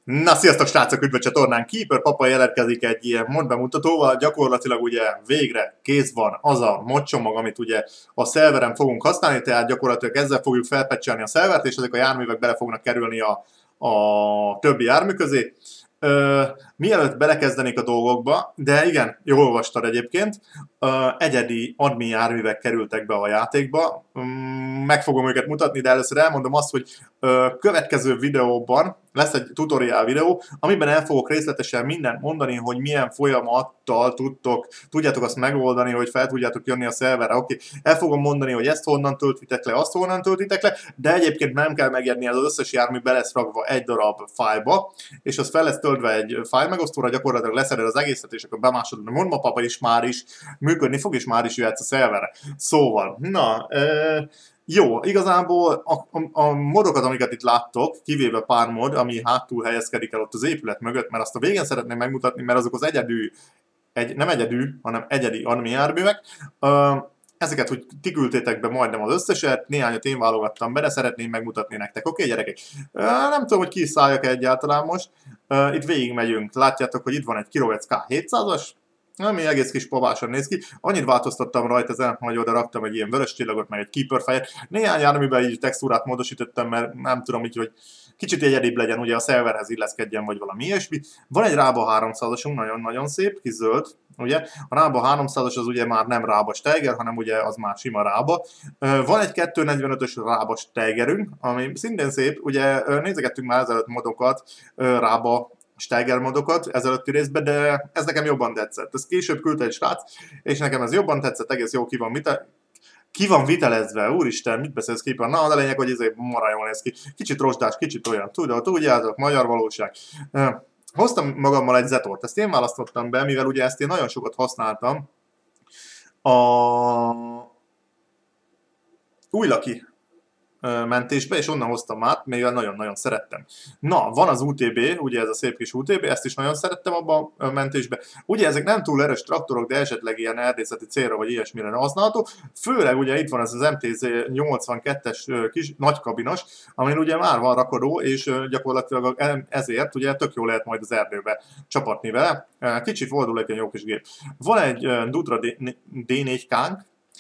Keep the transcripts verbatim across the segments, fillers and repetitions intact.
Na, sziasztok srácok, üdv a csatornán! Keeper Papa jelentkezik egy ilyen mod bemutatóval, gyakorlatilag ugye végre kész van az a mod csomag, amit ugye a szerveren fogunk használni, tehát gyakorlatilag ezzel fogjuk felpecselni a szervert, és ezek a járművek bele fognak kerülni a, a többi jármű közé. Ö, mielőtt belekezdenék a dolgokba, de igen, jól olvastad egyébként, ö, egyedi admin járművek kerültek be a játékba, meg fogom őket mutatni, de először elmondom azt, hogy ö, következő videóban lesz egy tutorial videó, amiben el fogok részletesen mindent mondani, hogy milyen folyamattal tudtok, tudjátok azt megoldani, hogy fel tudjátok jönni a szerverre. Oké, el fogom mondani, hogy ezt honnan töltitek le, azt honnan töltitek le, de egyébként nem kell megérni, ez az összes jármű be lesz rakva egy darab fájlba, és az fel lesz töltve egy fájl megosztóra, gyakorlatilag leszeded az egészet, és akkor bemásolod a modmapapa is már is működni fog, és már is jöhetsz a szerverre. Szóval, na... E Jó, igazából a, a, a modokat, amiket itt láttok, kivéve pár mod, ami hátul helyezkedik el ott az épület mögött, mert azt a végén szeretném megmutatni, mert azok az egyedű, egy, nem egyedű, hanem egyedi admin járművek. Ezeket, hogy ti küldtétek be majdnem az összeset, néhányat én válogattam be, de szeretném megmutatni nektek. Oké, okay, gyerekek? Nem tudom, hogy kiszálljak egyáltalán most. Itt végig megyünk. Látjátok, hogy itt van egy Kirovec K hétszázas. Ami egész kis pováson néz ki. Annyit változtattam rajta ezen, hogy oda raktam egy ilyen vörös csillagot, meg egy Keeper fejet. Néhány járműben így textúrát módosítottam, mert nem tudom így, hogy kicsit egyedibb legyen, ugye a szerverhez illeszkedjen, vagy valami ilyesmi. Van egy Rába háromszázasunk, nagyon-nagyon szép, kis zöld, ugye. A Rába háromszázas az ugye már nem Rába Steiger, hanem ugye az már sima Rába. Van egy kettőszáznegyvenötös Rába Steigerünk, ami szintén szép, ugye nézegettünk már ezelőtt modokat, Rába Steiger modokat ezelőtti részben, de ez nekem jobban tetszett. Ez később küldte egy srác, és nekem ez jobban tetszett, egész jó ki van, vite ki van vitelezve, úristen, mit beszélsz Keeper? Na, a lényeg, hogy ez marha jól néz ki. Kicsit rostás, kicsit olyan, tudod, tudjátok, magyar valóság. Hoztam magammal egy Zetort, ezt én választottam be, mivel ugye ezt én nagyon sokat használtam a Újlaki mentésbe, és onnan hoztam át, mivel nagyon-nagyon szerettem. Na, van az u té bé, ugye ez a szép kis u té bé, ezt is nagyon szerettem abban a mentésbe. Ugye ezek nem túl erős traktorok, de esetleg ilyen erdészeti célra vagy ilyesmire használható. Főleg ugye itt van ez az em té zé nyolcvankettes kis nagykabinos, amin ugye már van rakodó, és gyakorlatilag ezért ugye tök jó lehet majd az erdőbe csapatni vele. Kicsi fordul egy jó kis gép. Van egy Dutra dé négy kánk,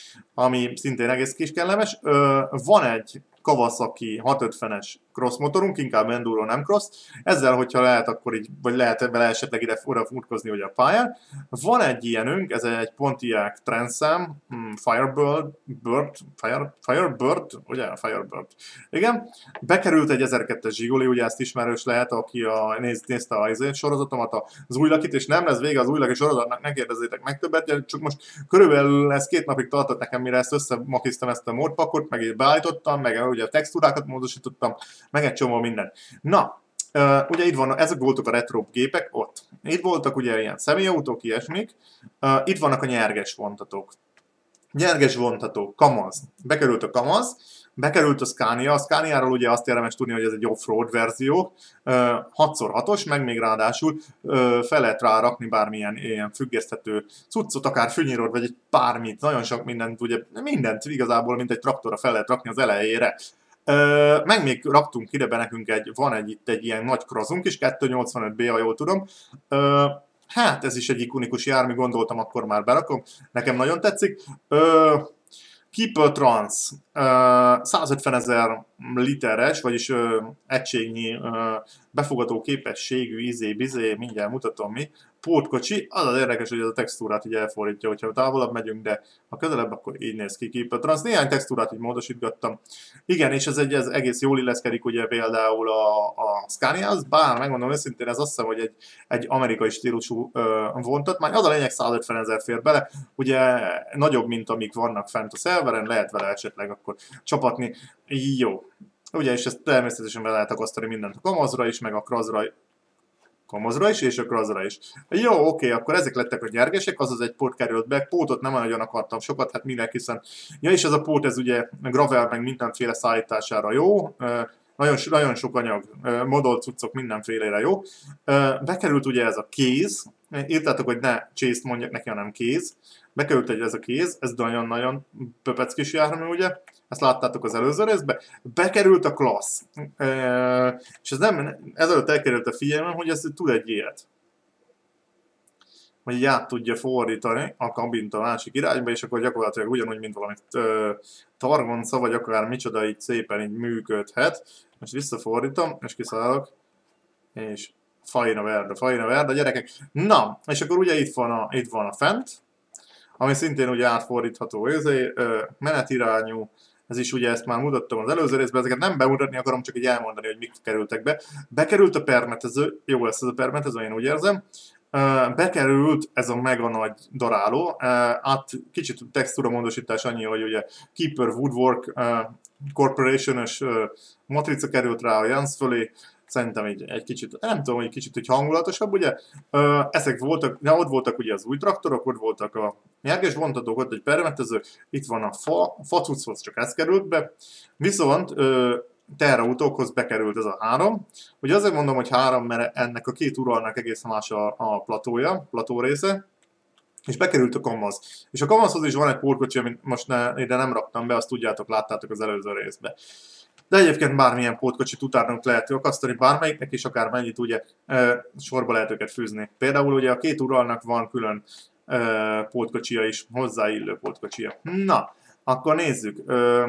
ami szintén egész kis kellemes. Van egy Kawasaki hatszázötvenes cross motorunk, inkább enduro, nem cross. Ezzel, hogyha lehet, akkor így, vagy lehet vele esetleg ide oda futkozni ugye a pályán. Van egy ilyenünk, ez egy Pontiac Transam, Firebird, Bird, Fire, Firebird, ugye? Firebird. Igen. Bekerült egy ezerkettes Zsiguli, ugye ezt ismerős lehet, aki a, néz, nézte a sorozatomat, az Újlakit, és nem lesz vége az Újlaki sorozatnak, ne kérdezzétek meg többet, csak most körülbelül ez két napig tartott nekem, mire ezt összemakiztam ezt a modpakot, meg így beállítottam, meg ugye a textúrákat módosítottam, meg egy csomó minden. Na, uh, ugye itt van, ezek voltak a retro gépek ott. Itt voltak ugye ilyen személyautók, ilyesmik. Uh, itt vannak a nyerges vontatók. Nyerges vontatók, Kamaz. Bekerült a Kamaz, bekerült a Scania. A Scaniáról ugye azt érdemes tudni, hogy ez egy off-road verzió. Uh, hat szor hatos, meg még ráadásul uh, fel lehet rá rakni bármilyen ilyen függeszthető cuccot, akár fűnyírót, vagy egy bármit. Nagyon sok mindent, ugye mindent igazából, mint egy traktorra fel lehet rakni az elejére. Ö, meg még raktunk ide be nekünk egy, van egy itt egy ilyen nagy crossunk is, kettőszáznyolcvanöt bé, ha jól tudom. Ö, hát ez is egy ikonikus jármű, gondoltam, akkor már berakom. Nekem nagyon tetszik. Ö, Keeper Trans, százötvenezer literes, vagyis ö, egységnyi ö, befogadó képességű izé-bizé, mindjárt mutatom mi, pótkocsi. Az az érdekes, hogy ez a textúrát így elfordítja, hogyha távolabb megyünk, de ha közelebb, akkor így néz ki Keeper Trans. Néhány textúrát így módosítgattam. Igen, és ez egy ez egész jól illeszkedik ugye például a, a Scaniahoz, bár megmondom őszintén, ez azt hiszem, hogy egy, egy amerikai stílusú ö, vontat. Már az a lényeg, százötvenezer fér bele, ugye nagyobb, mint amik vannak fent a szerveren, lehet vele esetleg akkor csapatni. Jó. Ugye, és ezt természetesen be lehet akasztani mindent a Kamazra is, meg a Kraszra, Kamazra is, és a Kraszra is. Jó, oké, akkor ezek lettek a gyergesek, azaz egy pót került be, pótot nem nagyon akartam sokat, hát mindenki, hiszen... Ja, és ez a pót, ez ugye gravel, meg mindenféle szállítására jó, nagyon, nagyon sok anyag, modolt cuccok mindenfélére jó. Bekerült ugye ez a kéz, írtátok, hogy ne chase-t mondjak neki, hanem kéz. bekerült egy ez a kéz, ez nagyon-nagyon pöpec kis jármű, ugye, ezt láttátok az előző részben, bekerült a klassz, e, és ez nem, ezelőtt elkerült a figyelmem, hogy ez tud egy ilyet, hogy így át tudja fordítani a kabint a másik irányba, és akkor gyakorlatilag ugyanúgy, mint valami targonca, vagy akár micsoda, így szépen így működhet. Most visszafordítom, és kiszállok, és fajna verda, fajna verda, gyerekek. Na, és akkor ugye itt van a, itt van a fent, ami szintén ugye átfordítható, ezért menetirányú, ez is ugye ezt már mutattam az előző részben, ezeket nem bemutatni akarom, csak így elmondani, hogy mik kerültek be. Bekerült a permetező, jó lesz ez a permetező, én úgy érzem. Bekerült ez a mega nagy daráló, át kicsit textúra módosítás annyi, hogy ugye Keeper Woodwork Corporation-ös matrica került rá a Jans fölé, szerintem egy, egy kicsit, nem tudom, hogy kicsit hogy hangulatosabb, ugye. Ezek voltak, de ott voltak ugye az új traktorok, ott voltak a nyerges vontatók, ott egy permetező, itt van a fa, facuchoz csak ez került be, viszont teherautókhoz bekerült ez a három. Ugye azért mondom, hogy három, mert ennek a két uralnak egészen más a, a platója, plató része, és bekerült a Kamaz. És a Kamazhoz is van egy pótkocsi, amit most ne, ide nem raktam be, azt tudjátok, láttátok az előző részben. De egyébként bármilyen pótkocsit utánunk lehet akasztani bármelyiknek, és akár mennyit ugye e, sorba lehet őket fűzni. Például ugye a két uralnak van külön e, pótkocsia is, hozzáillő pótkocsia. Na, akkor nézzük. E,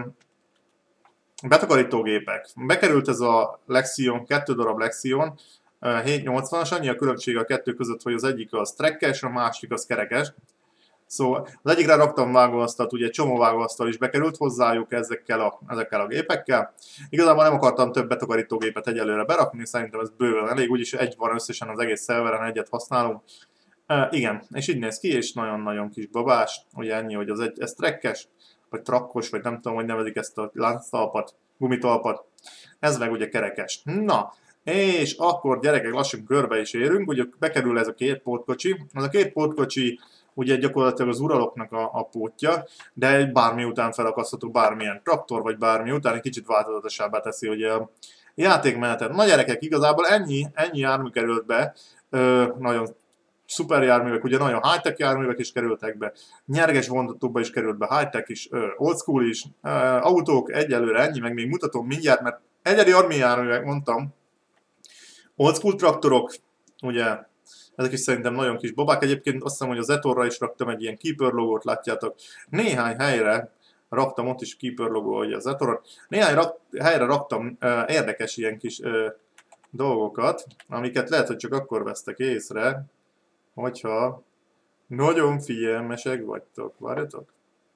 Betakarítógépek. Bekerült ez a Lexion, kettő darab Lexion, hétszáznyolcvanas, annyi a különbség a kettő között, hogy az egyik az trekkes, a másik az kerekes. Szóval az egyikre raktam vágóasztalt, ugye egy csomó vágóasztal is bekerült hozzájuk ezekkel a, ezekkel a gépekkel. Igazából nem akartam több betakarítógépet egyelőre berakni, szerintem ez bőven elég, úgyis egy van összesen az egész szerveren, egyet használunk. E, igen, és így néz ki, és nagyon-nagyon kis babás, ugye ennyi, hogy az egy, ez trekkes, vagy trakkos, vagy nem tudom, hogy nevezik ezt a lánctalpat, gumitalpat. Ez meg ugye kerekes. Na, és akkor gyerekek lassan körbe is érünk, ugye bekerül ez a két pótkocsi. Ez a két pótkocsi ugye gyakorlatilag az uraloknak a, a pótja, de egy bármi után felakasztható bármilyen traktor, vagy bármi után egy kicsit változatosabbá teszi ugye a játékmenetet. Na gyerekek, igazából ennyi, ennyi jármű került be, ö, nagyon szuper járművek, ugye nagyon high-tech járművek is kerültek be, nyerges vontatóba is került be, high-tech is, old school is, autók egyelőre ennyi, meg még mutatom mindjárt, mert egyedi armi járművek, mondtam, old school traktorok, ugye, ezek is szerintem nagyon kis babák, egyébként azt hiszem, hogy az Etorra is raktam egy ilyen Keeper logót, látjátok, néhány helyre raktam, ott is Keeper logó, ugye az Etorra, néhány rak, helyre raktam érdekes ilyen kis dolgokat, amiket lehet, hogy csak akkor vesztek észre, hogyha nagyon figyelmesek vagytok. Várjatok?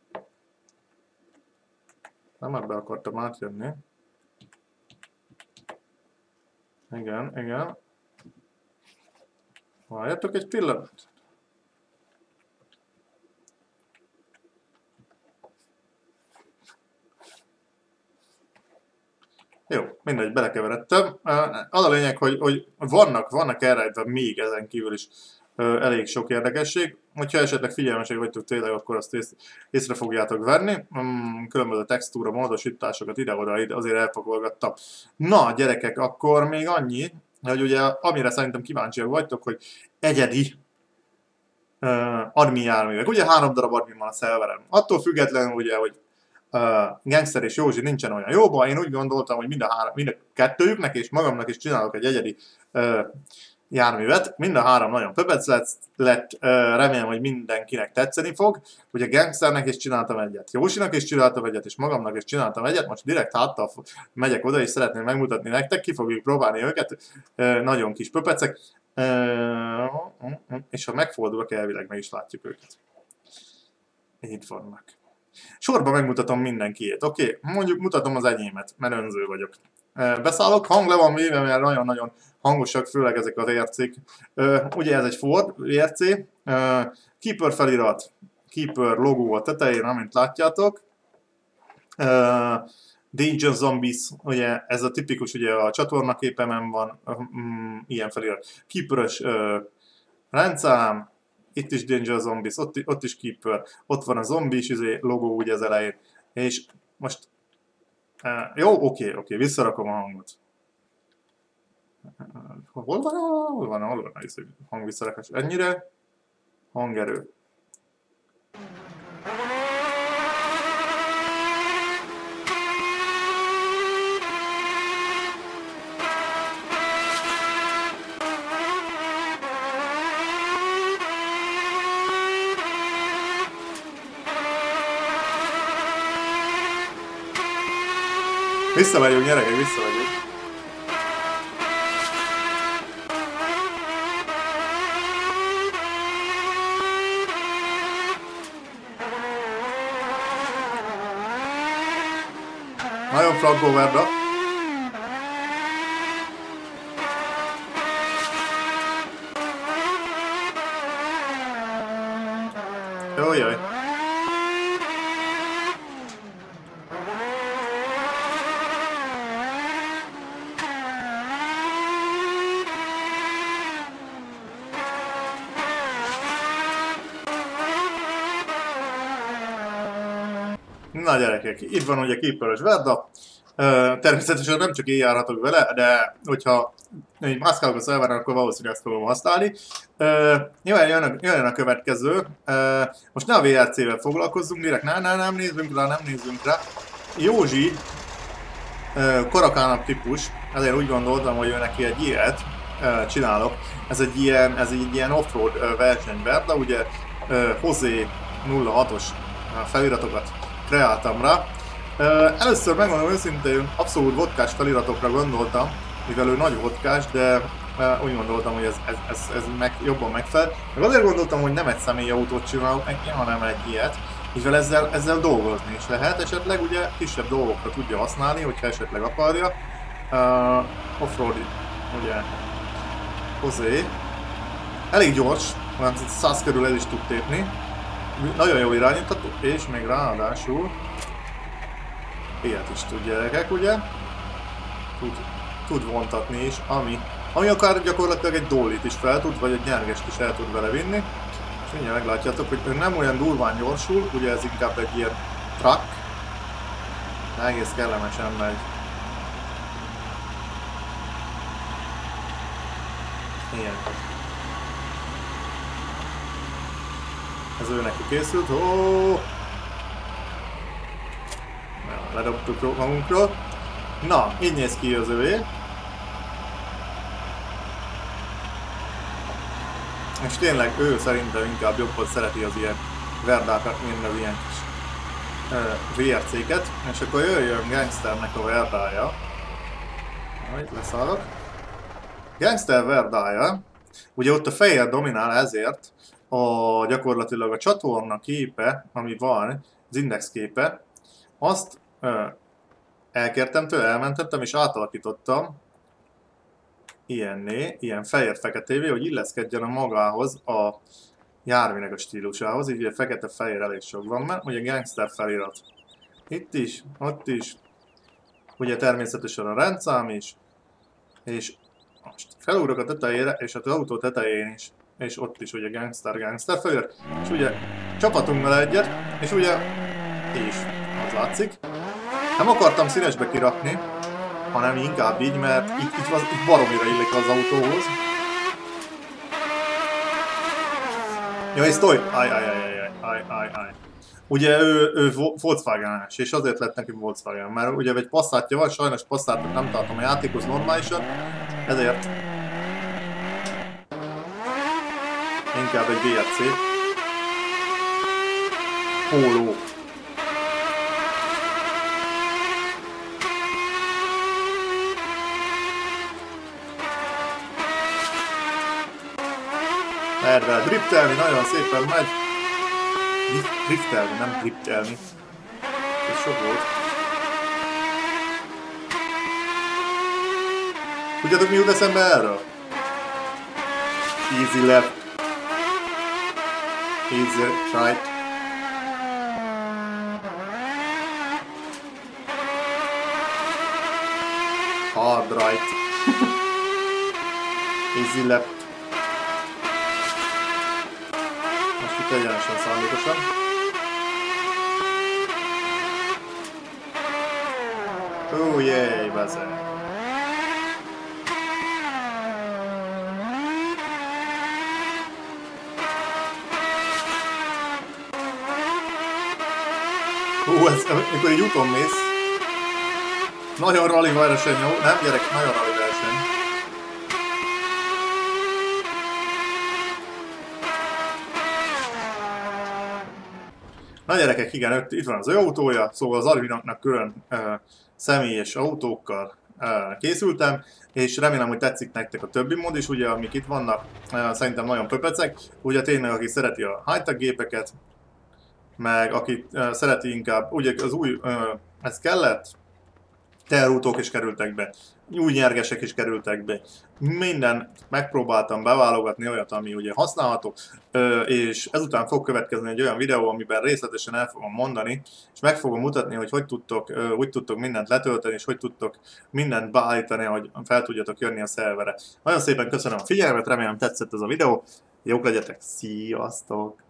Nem ebbe akartam átjönni. Igen, igen. Várjatok egy pillanat. Jó, mindegy, belekeveredtem. Az a lényeg, hogy, hogy vannak, vannak elrejtve még ezen kívül is elég sok érdekesség. Hogyha esetleg figyelmesek vagytok tényleg, akkor azt ész, észre fogjátok venni. Különböző textúra, módosításokat ide-oda ide azért elpakolgattam. Na, gyerekek, akkor még annyi, hogy ugye amire szerintem kíváncsiak vagytok, hogy egyedi uh, admin járművek. Ugye három darab admin van a szerveren. Attól függetlenül ugye, hogy uh, Gangster és Józsi nincsen olyan jóban, én úgy gondoltam, hogy mind a, három, mind a kettőjüknek és magamnak is csinálok egy egyedi uh, járművet. Mind a három nagyon pöbec lett, lett, remélem, hogy mindenkinek tetszeni fog. Ugye Gangsternek is csináltam egyet, Jósinak is csináltam egyet, és magamnak is csináltam egyet. Most direkt háttal megyek oda, és szeretném megmutatni nektek, ki fogjuk próbálni őket. Nagyon kis pöpecek. És ha megfordulok, elvileg meg is látjuk őket. Itt vannak. Sorban megmutatom mindenkiét. Oké, okay, mondjuk mutatom az enyémet, mert önző vagyok. Beszállok, hang le van véve, mert nagyon-nagyon hangosak, főleg ezek az er cék. Ugye ez egy Ford er cé, Keeper felirat, Keeper logó a tetején, amint látjátok. Danger Zombies, ugye ez a tipikus, ugye a csatornaképemen van um, ilyen felirat. Keeper-ös rendszám, itt is Danger Zombies, ott, ott is Keeper, ott van a zombies izé, logó ugye az elején. És most Uh, jó, oké, okay, oké, okay, visszarakom a hangot. Uh, hol van, hol van, hol van a hangvisszarakás? Ennyire? Hangerő. Visszamegyünk, gyerekek, visszamegyünk. Nagyon frankó Verda. Jójaj. Na gyerekek, itt van ugye Keeper-ös Verda. Uh, természetesen nem csak én járhatok vele, de hogyha így mászkálok a szerveren, akkor valószínűleg ezt fogom használni. Uh, nyilván jön a, jön a következő. Uh, most ne a vé er cé-vel foglalkozzunk, direkt ne, ne, nem nézzünk rá, nem nézzünk rá. Józsi uh, Karakának típus, ezért úgy gondoltam, hogy ő neki egy ilyet uh, csinálok. Ez egy ilyen, ez egy ilyen off-road uh, versenyverda, ugye uh, José nulla hatos uh, feliratokat kreáltam rá. Uh, először megmondom őszintén, abszolút vodkás feliratokra gondoltam, mivel ő nagy vodkás, de uh, úgy gondoltam, hogy ez, ez, ez, ez meg, jobban megfelel. Meg azért gondoltam, hogy nem egy személyautót csinálok neki, hanem egy ilyet, mivel ezzel, ezzel dolgozni is lehet, esetleg ugye kisebb dolgokra tudja használni, hogyha esetleg akarja. Uh, Offroad, ugye, José. Elég gyors, olyan száz körül el is tud tépni. Nagyon jó irányítató, és még ráadásul ilyet is tud, gyerekek, ugye? Tud, tud vontatni is, ami, ami akár gyakorlatilag egy dollit is fel tud, vagy egy nyergest is el tud vele vinni. És mindjárt meglátjátok, hogy ő nem olyan durván gyorsul, ugye ez inkább egy ilyen truck. Egész kellemesen megy. Ilyen. Ez ő neki készült. Oh! Ledobtuk magunkról. Na, így néz ki az övé. És tényleg ő szerintem inkább jobban szereti az ilyen verdákat, mint az ilyen kis uh, vé er cé-ket. És akkor jöjjön Gangsternek a verdája. Na, itt leszállok. Gangster verdája. Ugye ott a fehér dominál, ezért a, gyakorlatilag a csatorna képe, ami van, az index képe, azt ö, elkértem tőle, elmentettem és átalakítottam ilyenné, ilyen fehér-feketévé, hogy illeszkedjen a magához a járműnek a stílusához, így ugye fekete-fehér elég sok van, mert ugye gangster felirat. Itt is, ott is, ugye természetesen a rendszám is, és most felugrok a tetejére, és az autó tetején is, és ott is ugye gangster, gangster felirat, és ugye csapatunk vele egyet, és ugye és az látszik. Nem akartam színesbe kirakni, hanem inkább így, mert itt, itt, itt, itt baromira illik az autóhoz. Jaj, sztoj! Aj, aj, aj, aj, aj, aj, aj. Ugye ő, ő Volkswagen-es, és azért lett neki Volkswagen, mert ugye egy Passatja van, sajnos Passatot nem tartom a játékhoz normálisan, ezért inkább egy vé er cé. Póló. Lehet vele driftelni, nagyon szépen megy. Driftelni, nem driftelni. Ez sok volt. Tudjátok mi jut eszembe erről? Easy left. Easy right. Hard right. Easy left. Egyenesen szándékosan. Ó, oh, jéj, bezeg. Hú, ez, mikor így úton mész. Nagyon rally verseny, jó? Nem, gyerek, nagyon rally verseny. Na gyerekek, igen, itt van az ő autója, szóval az Alvinaknak külön uh, személyes autókkal uh, készültem, és remélem, hogy tetszik nektek a többi mod is, ugye, amik itt vannak, uh, szerintem nagyon pöpecek, ugye tényleg, aki szereti a high-tech gépeket, meg aki uh, szereti inkább, ugye az új, uh, ez kellett, teherautók is kerültek be, új nyergesek is kerültek be. Minden megpróbáltam beválogatni olyat, ami ugye használható, és ezután fog következni egy olyan videó, amiben részletesen el fogom mondani, és meg fogom mutatni, hogy hogy tudtok, hogy tudtok mindent letölteni, és hogy tudtok mindent beállítani, hogy fel tudjatok jönni a szerverre. Nagyon szépen köszönöm a figyelmet, remélem tetszett ez a videó, jók legyetek, sziasztok!